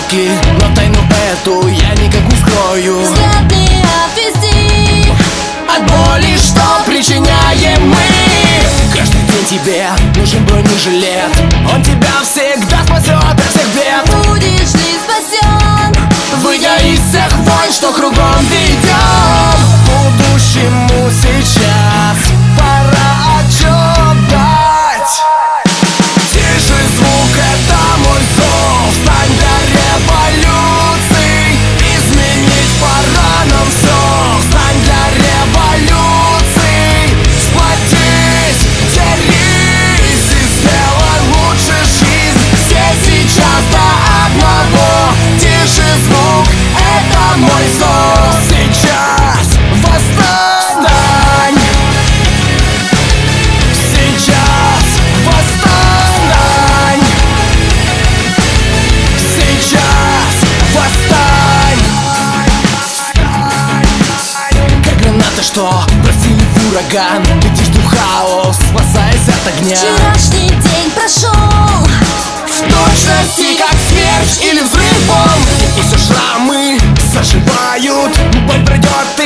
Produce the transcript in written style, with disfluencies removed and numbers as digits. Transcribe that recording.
попытки, но тайну эту я никак не скрою. Взгляд не отвести от боли, что причиняем мы. Каждый день тебе нужен бронежилет, он тебя всегда спасет от всех бед. Будешь ли спасен, выйдя из всех войн, что кругом ведем? Будущему сейчас пора отчет дать. Тише звук, это мой зов. Стань для революции, изменить пора нам все. Стань для революции, сплотись, делись и сделай лучше жизнь. Все сейчас до одного. Тише звук, это мой зов. Сейчас восстань. Сейчас восстань. Сейчас восстань. Как граната, что бросили в ураган. Летишь в хаос, спасаясь от огня. вчерашний день прошел В точности, как смерч или взрыв бомб. И все шрамы заживают, боль пройдет.